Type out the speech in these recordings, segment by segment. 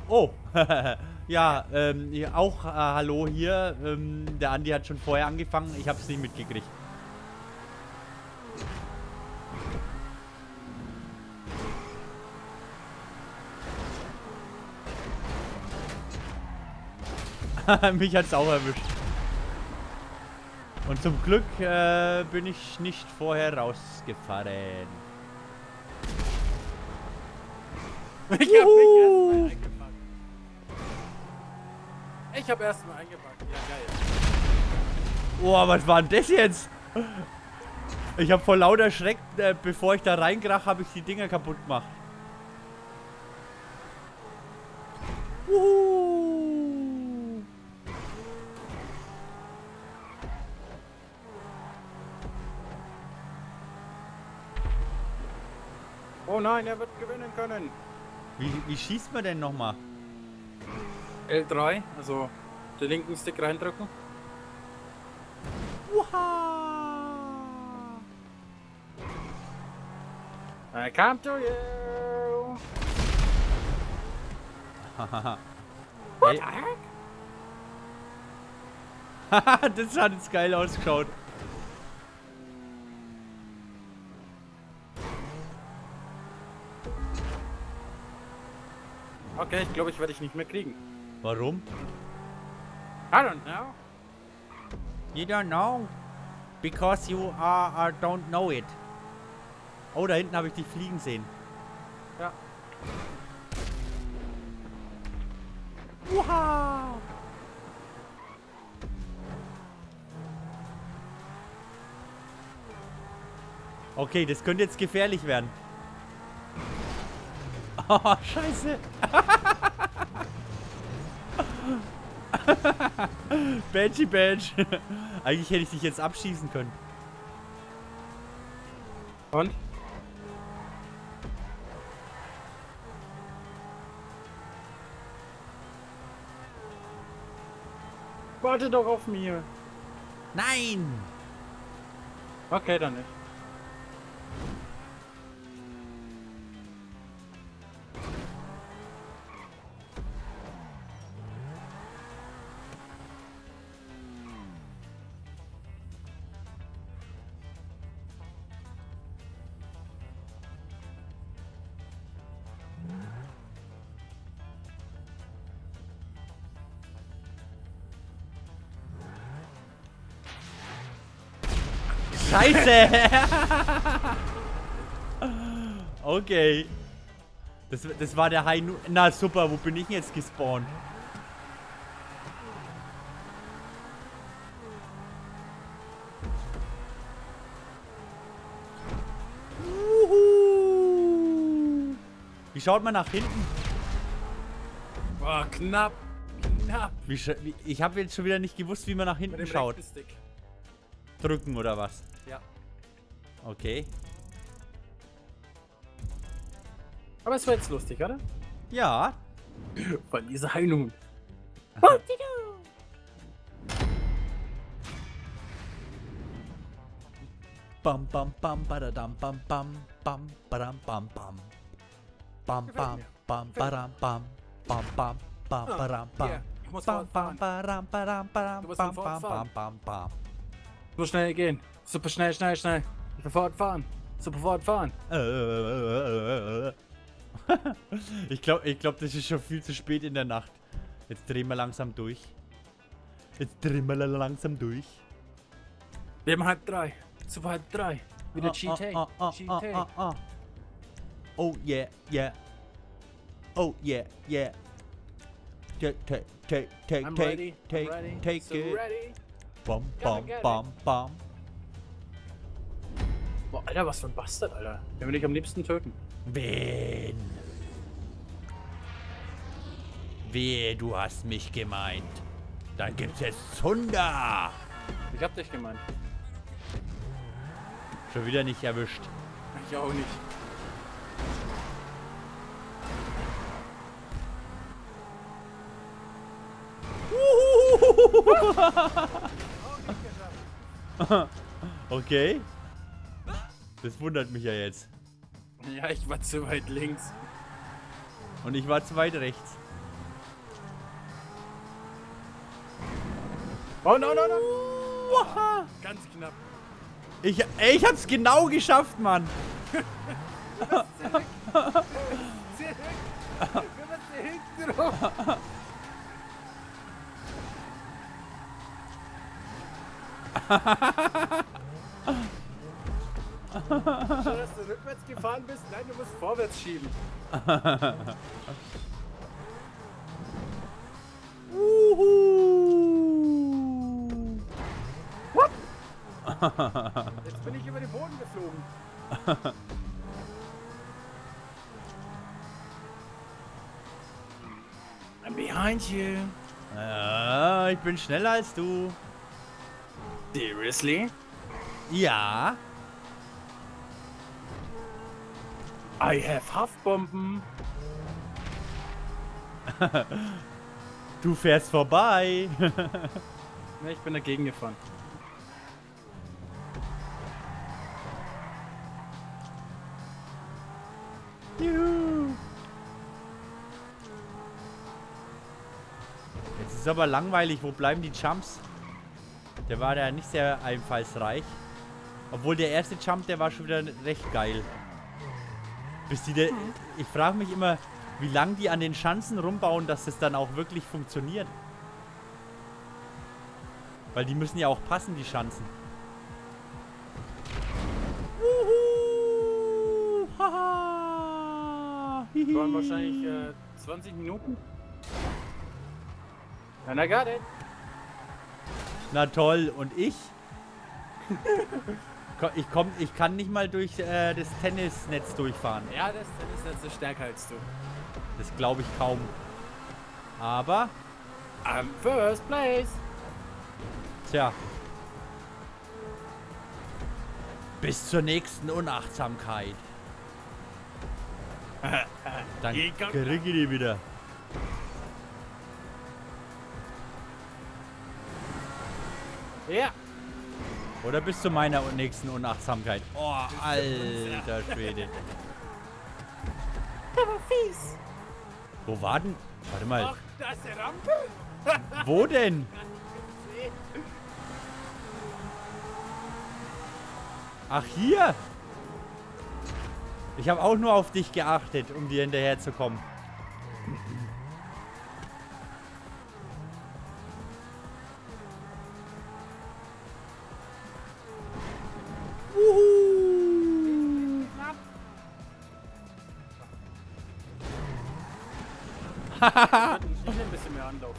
Oh, ja, auch hallo hier. Der Andi hat schon vorher angefangen. Ich habe es nicht mitgekriegt. Mich hat's auch erwischt. Und zum Glück bin ich nicht vorher rausgefahren. Ich hab mich erstmal eingepackt. Ich hab erstmal eingepackt. Ja, geil. Oh, was war denn das jetzt? Ich habe vor lauter Schreck, bevor ich da reinkrach, habe ich die Dinger kaputt gemacht. Oh nein, er wird gewinnen können. Wie schießt man denn nochmal? L3, also den linken Stick reindrücken. I come to you. What the heck? Das hat jetzt geil ausgeschaut. Okay, ich glaube, ich werde dich nicht mehr kriegen. Warum? I don't know. You don't know. Because you don't know it. Oh, da hinten habe ich dich fliegen sehen. Ja. Wow. Okay, das könnte jetzt gefährlich werden. Oh, scheiße. Badgy Badge. Eigentlich hätte ich dich jetzt abschießen können. Und? Warte doch auf mir. Nein. Okay, dann nicht. Scheiße! Okay. Das war der High. Na super, wo bin ich jetzt gespawnt? Wie schaut man nach hinten? Boah, knapp. Knapp. Ich habe jetzt schon wieder nicht gewusst, wie man nach hinten schaut. Stick. Drücken oder was? Ja. Okay. Aber es war jetzt lustig, oder? Ja. Von dieser Heilung. Bam bam bam badadam bam bam bam badam bam bam. Bam bam bam badam bam bam bam bam badam bam. Hier, ich muss Bam bam fortfahren. badam badam badam Du musst bam sofort bam fahren. bam bam bam. So schnell gehen. Super schnell, schnell, schnell. Sofort fahren. Sofort fahren. Ich glaub, das ist schon viel zu spät in der Nacht. Jetzt drehen wir langsam durch. Wir haben 2:30. Super 2:30. Wieder GT. GT. Oh yeah, yeah. Oh yeah, yeah. Take I'm ready. I'm ready. take So it. ready. Bam, Gonna bam, get it. bam, bam. Boah, Alter, was für ein Bastard, Alter. Der will dich am liebsten töten. Wen? Wehe, du hast mich gemeint. Dann gibt's jetzt Zunder. Ich hab dich gemeint. Schon wieder nicht erwischt. Ich auch nicht. Okay. Das wundert mich ja jetzt. Ja, ich war zu weit links. Und ich war zu weit rechts. Oh, no, no, no. Wow. Ganz knapp. Ich hab's genau geschafft, Mann. Zurück. Wir müssen hinten rum. Schon, dass du rückwärts gefahren bist? Nein, du musst vorwärts schieben. What? Jetzt bin ich über den Boden geflogen. I'm behind you. Ja, ich bin schneller als du. Seriously? Ja. I have Haftbomben. Du fährst vorbei. Ne, ich bin dagegen gefahren. Juhu. Jetzt ist es aber langweilig. Wo bleiben die Jumps? Der war ja nicht sehr einfallsreich. Obwohl der erste Jump, der war schon wieder recht geil. Bis die ich frage mich immer, wie lange die an den Schanzen rumbauen, dass das dann auch wirklich funktioniert. Weil die müssen ja auch passen, die Schanzen. Wuhu! Haha! Das waren wahrscheinlich 20 Minuten. And I got it. Na toll, und ich? Ich kann nicht mal durch das Tennisnetz durchfahren. Ja, das Tennisnetz ist stärker als du. Das glaube ich kaum. Aber, I'm first place. tja. Bis zur nächsten Unachtsamkeit. Dann kriege ich die wieder. Ja. Oder bis zu meiner nächsten Unachtsamkeit. Oh, alter Schwede. Aber fies. Wo war denn? Warte mal. Ach, da ist eine Rampe. Wo denn? Ach, hier. Ich habe auch nur auf dich geachtet, um dir hinterher zu kommen. Haha. Ich will ein bisschen mehr anlaufen.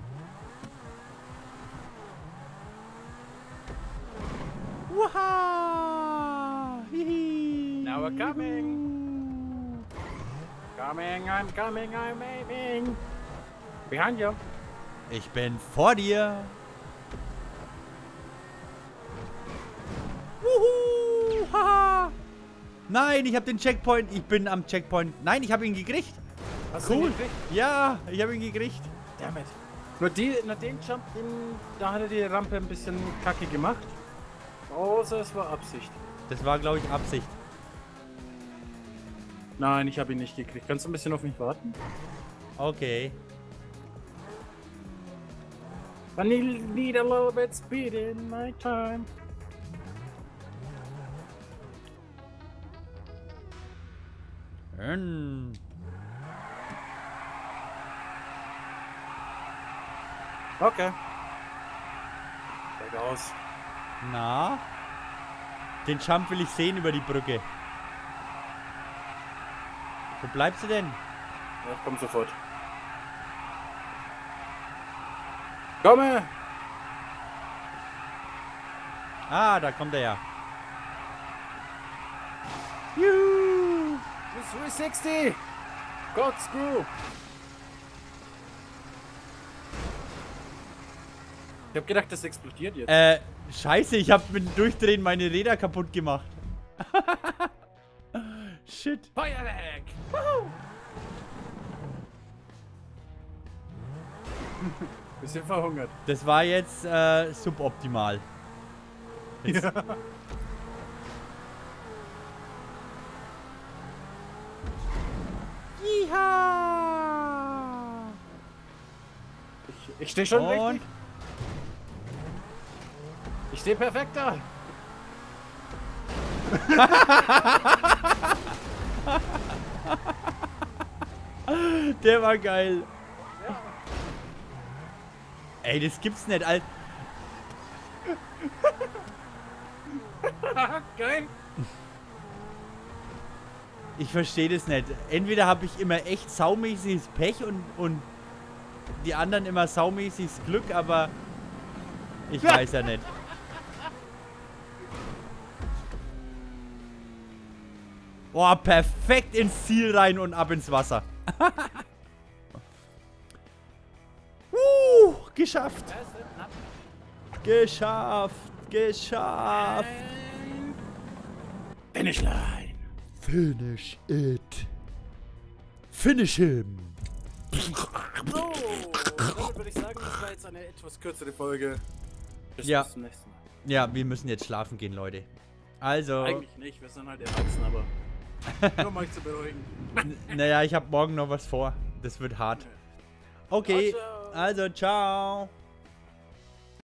Waha! Hihi. Now we're coming. Coming, I'm coming, I'm aiming. Behind you. Ich bin vor dir. Wuhu! Haha! Nein, ich habe den Checkpoint. Ich bin am Checkpoint. Nein, ich habe ihn gekriegt. Hast du ihn Cool. gekriegt? Ja, ich habe ihn gekriegt. Damn it. Nur den Jump, da hat er die Rampe ein bisschen kacke gemacht. Außer es war Absicht. Das war, glaube ich, Absicht. Nein, ich habe ihn nicht gekriegt. Kannst du ein bisschen auf mich warten? Okay. I need a little bit speed in my time. Okay. Steig aus. Na? Den Jump will ich sehen über die Brücke. Wo bleibst du denn? Ja, ich komm sofort. Komme! Ah, da kommt er ja. Juhu! 360! Corkscrew! Ich hab gedacht, das explodiert jetzt. Scheiße, ich hab mit dem Durchdrehen meine Räder kaputt gemacht. Shit. Feuerwerk! Woohoo! Bisschen verhungert. Das war jetzt suboptimal. Jetzt. Ja. Jiha! Ich stehe schon Und richtig. Ich stehe perfekt da. Der war geil. Ja. Ey, das gibt's nicht, Alter. Geil. Ich verstehe das nicht. Entweder habe ich immer echt saumäßiges Pech und die anderen immer saumäßiges Glück, aber ich weiß ja nicht. Boah, perfekt ins Ziel rein und ab ins Wasser. Geschafft. Geschafft. Geschafft. Finishline. Finish it. Finish him. So, damit würde ich sagen, das war jetzt eine etwas kürzere Folge. Bis Ja. zum nächsten Mal. Ja, wir müssen jetzt schlafen gehen, Leute. Also, Eigentlich nicht, wir sind halt erwachsen, aber nur mal zu beruhigen. naja, ich habe morgen noch was vor. Das wird hart. Okay, Ciao, ciao. also ciao.